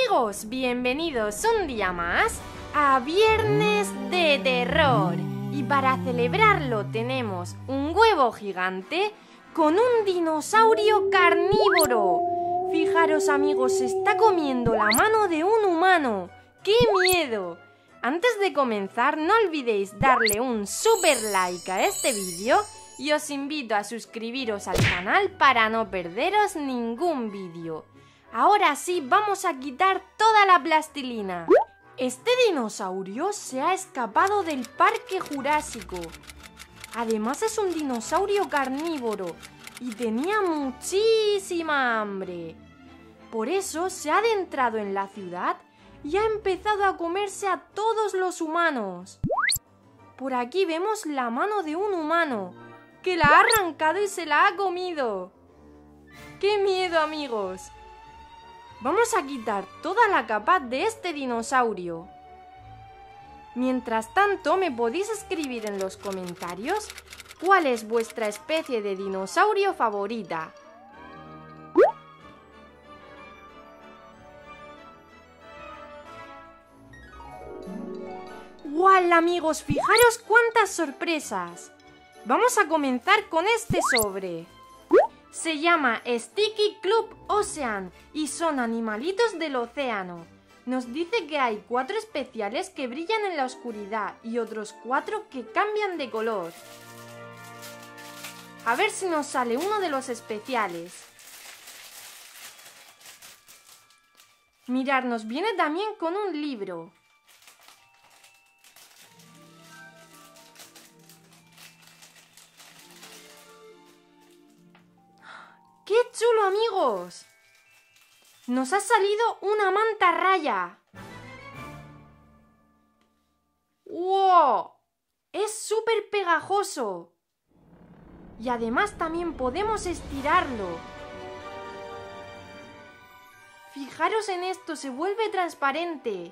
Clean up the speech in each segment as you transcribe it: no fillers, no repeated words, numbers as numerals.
amigos, bienvenidos un día más a Viernes de Terror. Y para celebrarlo tenemos un huevo gigante con un dinosaurio carnívoro. Fijaros amigos, se está comiendo la mano de un humano. ¡Qué miedo! Antes de comenzar no olvidéis darle un super like a este vídeo y os invito a suscribiros al canal para no perderos ningún vídeo. Ahora sí, vamos a quitar toda la plastilina. Este dinosaurio se ha escapado del Parque Jurásico. Además es un dinosaurio carnívoro y tenía muchísima hambre. Por eso se ha adentrado en la ciudad y ha empezado a comerse a todos los humanos. Por aquí vemos la mano de un humano que la ha arrancado y se la ha comido. ¡Qué miedo, amigos! Vamos a quitar toda la capa de este dinosaurio. Mientras tanto, me podéis escribir en los comentarios cuál es vuestra especie de dinosaurio favorita. ¡Guau, amigos! Fijaros cuántas sorpresas. Vamos a comenzar con este sobre. Se llama Sticky Club Ocean y son animalitos del océano. Nos dice que hay 4 especiales que brillan en la oscuridad y otros 4 que cambian de color. A ver si nos sale uno de los especiales. Mirad, nos viene también con un libro. ¡Qué chulo, amigos! Nos ha salido una mantarraya. ¡Wow! Es súper pegajoso. Y además también podemos estirarlo. Fijaros en esto, se vuelve transparente.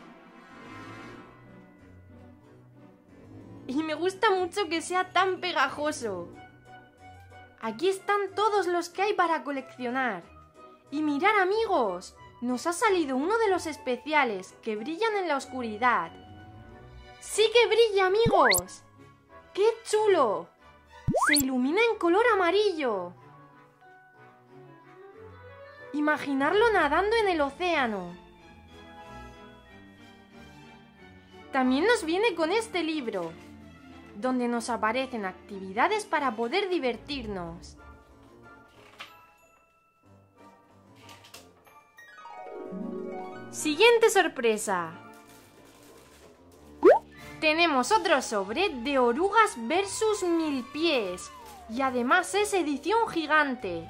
Y me gusta mucho que sea tan pegajoso. Aquí están todos los que hay para coleccionar. Y mirad, amigos, nos ha salido uno de los especiales que brillan en la oscuridad. ¡Sí que brilla, amigos! ¡Qué chulo! Se ilumina en color amarillo. Imaginarlo nadando en el océano. También nos viene con este libro, donde nos aparecen actividades para poder divertirnos. Siguiente sorpresa. Tenemos otro sobre de orugas versus milpies y además es edición gigante.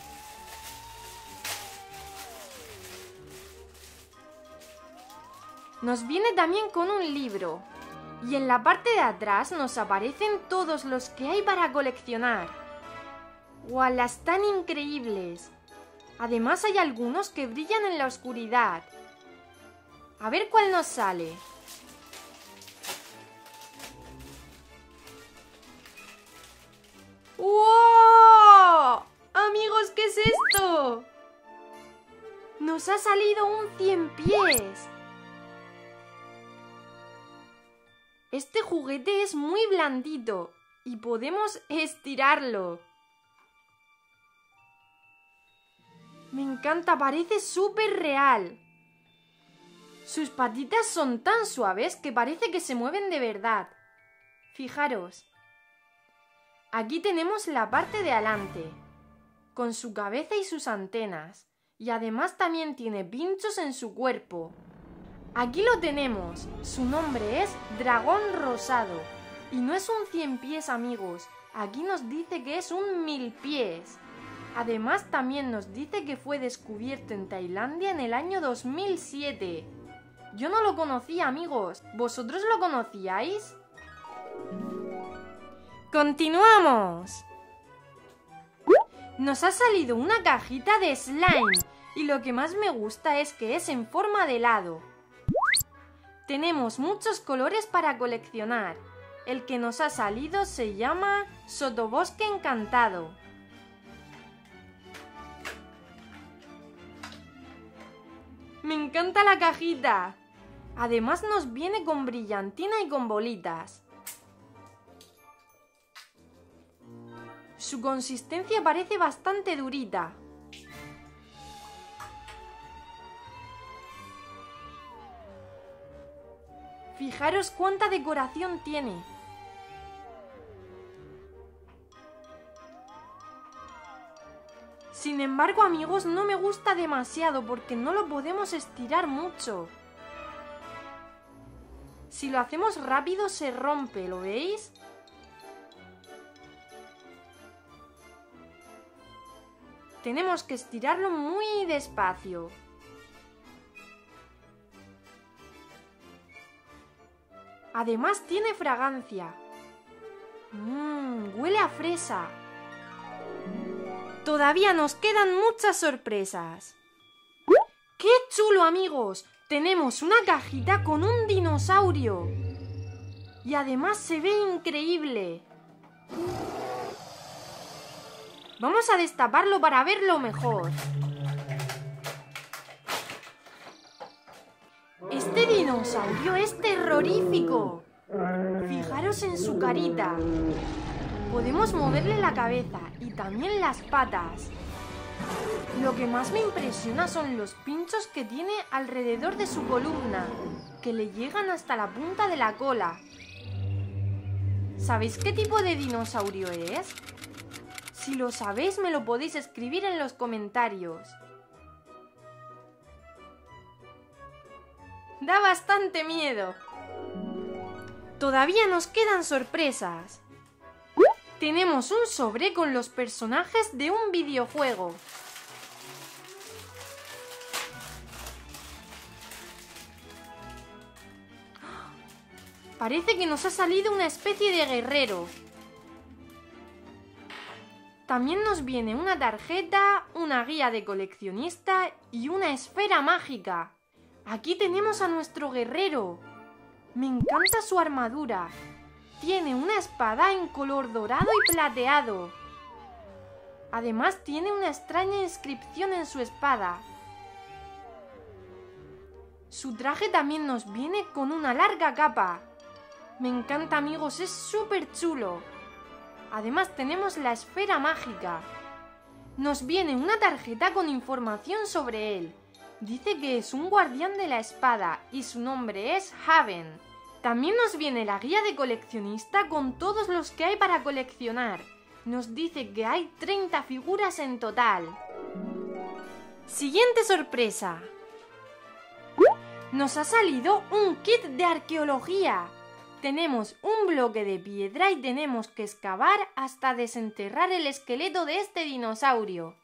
Nos viene también con un libro. Y en la parte de atrás nos aparecen todos los que hay para coleccionar. ¡Guau! Están increíbles. Además hay algunos que brillan en la oscuridad. A ver cuál nos sale. ¡Wow! Amigos, ¿qué es esto? Nos ha salido un 100 pies. Este juguete es muy blandito y podemos estirarlo. Me encanta, parece súper real. Sus patitas son tan suaves que parece que se mueven de verdad. Fijaros. Aquí tenemos la parte de adelante, con su cabeza y sus antenas. Y además también tiene pinchos en su cuerpo. Aquí lo tenemos, su nombre es Dragón Rosado y no es un 100 pies, amigos, aquí nos dice que es un 1000 pies. Además también nos dice que fue descubierto en Tailandia en el año 2007. Yo no lo conocía, amigos, ¿vosotros lo conocíais? ¡Continuamos! Nos ha salido una cajita de slime y lo que más me gusta es que es en forma de helado. Tenemos muchos colores para coleccionar. El que nos ha salido se llama Sotobosque Encantado. ¡Me encanta la cajita! Además nos viene con brillantina y con bolitas. Su consistencia parece bastante durita. Fijaros cuánta decoración tiene. Sin embargo, amigos, no me gusta demasiado porque no lo podemos estirar mucho. Si lo hacemos rápido se rompe, ¿lo veis? Tenemos que estirarlo muy despacio. Además tiene fragancia. Huele a fresa. Todavía nos quedan muchas sorpresas. ¡Qué chulo, amigos! Tenemos una cajita con un dinosaurio. Y además se ve increíble. Vamos a destaparlo para verlo mejor. Este dinosaurio es terrorífico. Fijaros en su carita. Podemos moverle la cabeza y también las patas. Lo que más me impresiona son los pinchos que tiene alrededor de su columna, que le llegan hasta la punta de la cola. ¿Sabéis qué tipo de dinosaurio es? Si lo sabéis, me lo podéis escribir en los comentarios. Da bastante miedo. Todavía nos quedan sorpresas. Tenemos un sobre con los personajes de un videojuego. Parece que nos ha salido una especie de guerrero. También nos viene una tarjeta, una guía de coleccionista y una esfera mágica. Aquí tenemos a nuestro guerrero. Me encanta su armadura. Tiene una espada en color dorado y plateado. Además tiene una extraña inscripción en su espada. Su traje también nos viene con una larga capa. Me encanta, amigos, es súper chulo. Además tenemos la esfera mágica. Nos viene una tarjeta con información sobre él. Dice que es un guardián de la espada y su nombre es Haven. También nos viene la guía de coleccionista con todos los que hay para coleccionar. Nos dice que hay 30 figuras en total. Siguiente sorpresa. Nos ha salido un kit de arqueología. Tenemos un bloque de piedra y tenemos que excavar hasta desenterrar el esqueleto de este dinosaurio.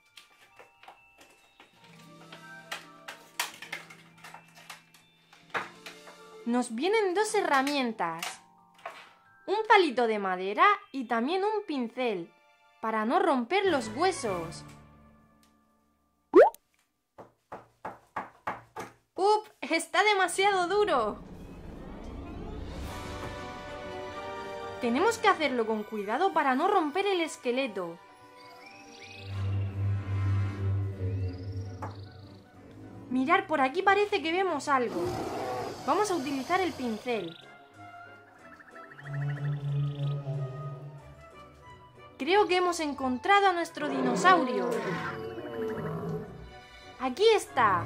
Nos vienen dos herramientas, un palito de madera y también un pincel, para no romper los huesos. ¡Up! ¡Está demasiado duro! Tenemos que hacerlo con cuidado para no romper el esqueleto. Mirad, por aquí parece que vemos algo. Vamos a utilizar el pincel. Creo que hemos encontrado a nuestro dinosaurio. ¡Aquí está!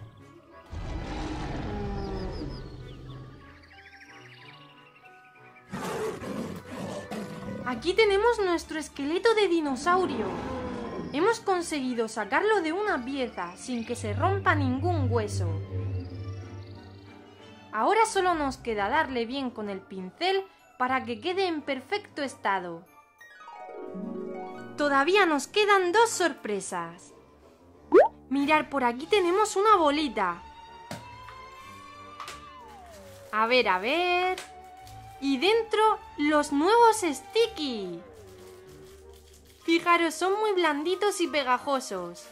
Aquí tenemos nuestro esqueleto de dinosaurio. Hemos conseguido sacarlo de una pieza sin que se rompa ningún hueso. Ahora solo nos queda darle bien con el pincel para que quede en perfecto estado. Todavía nos quedan dos sorpresas. Mirad, por aquí tenemos una bolita. A ver... Y dentro, los nuevos Sticky. Fijaros, son muy blanditos y pegajosos.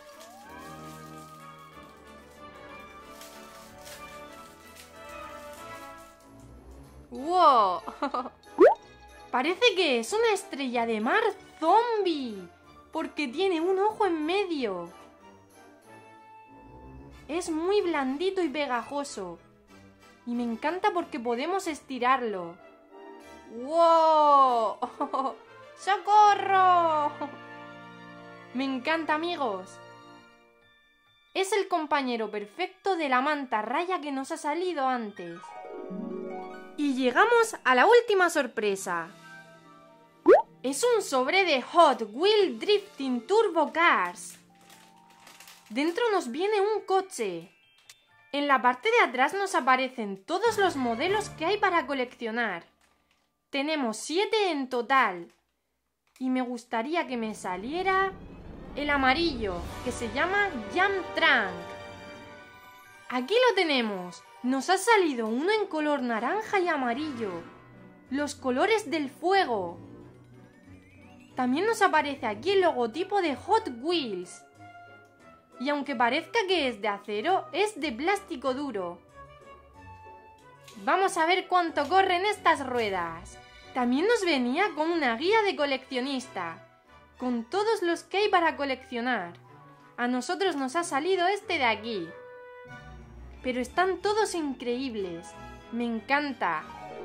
¡Wow! Parece que es una estrella de mar zombie, porque tiene un ojo en medio. Es muy blandito y pegajoso. Y me encanta porque podemos estirarlo. ¡Wow! ¡Socorro! Me encanta, amigos. Es el compañero perfecto de la manta raya que nos ha salido antes. Y llegamos a la última sorpresa. Es un sobre de Hot Wheel Drifting Turbo Cars. Dentro nos viene un coche. En la parte de atrás nos aparecen todos los modelos que hay para coleccionar. Tenemos 7 en total. Y me gustaría que me saliera el amarillo, que se llama Jump Trunk. Aquí lo tenemos. Nos ha salido uno en color naranja y amarillo. Los colores del fuego. También nos aparece aquí el logotipo de Hot Wheels. Y aunque parezca que es de acero, es de plástico duro. Vamos a ver cuánto corren estas ruedas. También nos venía con una guía de coleccionista, con todos los que hay para coleccionar. A nosotros nos ha salido este de aquí. Pero están todos increíbles. Me encanta.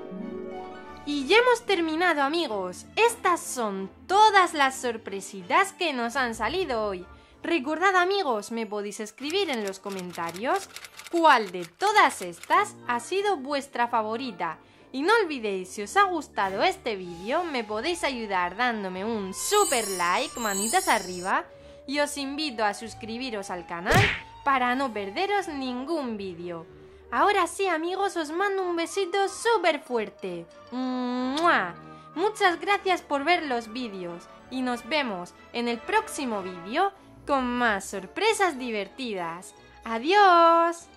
Y ya hemos terminado, amigos. Estas son todas las sorpresitas que nos han salido hoy. Recordad, amigos, me podéis escribir en los comentarios cuál de todas estas ha sido vuestra favorita. Y no olvidéis, si os ha gustado este vídeo, me podéis ayudar dándome un super like, manitas arriba, y os invito a suscribiros al canal para no perderos ningún vídeo. Ahora sí, amigos, os mando un besito súper fuerte. ¡Mua! Muchas gracias por ver los vídeos y nos vemos en el próximo vídeo con más sorpresas divertidas. ¡Adiós!